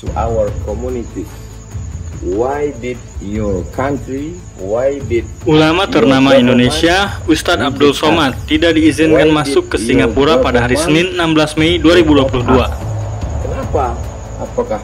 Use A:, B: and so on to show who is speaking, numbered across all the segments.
A: to our community. Why did your country,
B: Ulama ternama Indonesia, Ustadz Abdul Somad, tidak diizinkan masuk ke Singapura pada hari Senin 16 Mei 2022.
A: Kenapa? Apakah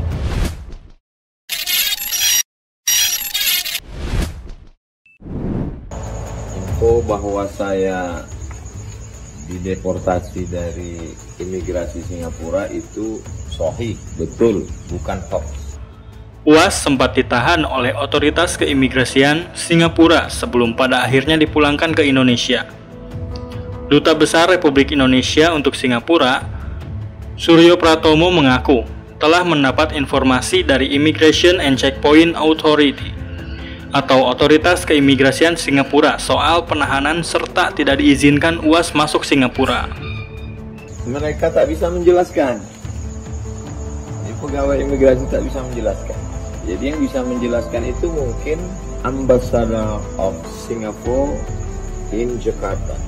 A: info bahwa saya dideportasi dari imigrasi Singapura itu sahih, betul, bukan hoax.
B: UAS sempat ditahan oleh otoritas keimigrasian Singapura sebelum pada akhirnya dipulangkan ke Indonesia. Duta Besar Republik Indonesia untuk Singapura, Suryo Pratomo, mengaku telah mendapat informasi dari Immigration and Checkpoint Authority atau otoritas keimigrasian Singapura soal penahanan serta tidak diizinkan UAS masuk Singapura.
A: Mereka tak bisa menjelaskan. Pegawai imigrasi tak bisa menjelaskan. Jadi yang bisa menjelaskan itu mungkin Ambassador of Singapore in Jakarta.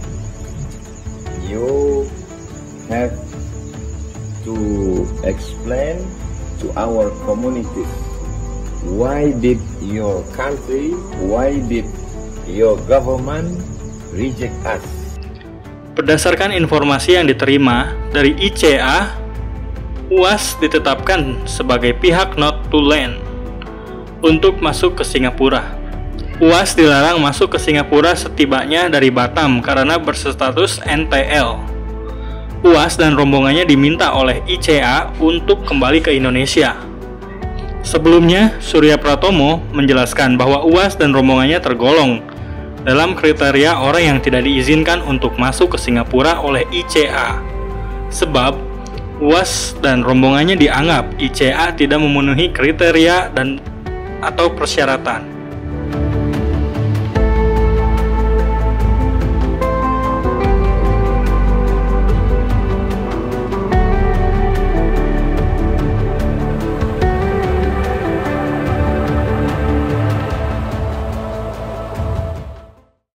A: You have to explain to our community why did your country, why did your government reject us.
B: Berdasarkan informasi yang diterima dari ICA, UAS ditetapkan sebagai pihak not to land untuk masuk ke Singapura. UAS dilarang masuk ke Singapura setibanya dari Batam karena berstatus NTL. UAS dan rombongannya diminta oleh ICA untuk kembali ke Indonesia. Sebelumnya, Suryo Pratomo menjelaskan bahwa UAS dan rombongannya tergolong dalam kriteria orang yang tidak diizinkan untuk masuk ke Singapura oleh ICA. Sebab UAS dan rombongannya dianggap ICA tidak memenuhi kriteria dan atau persyaratan.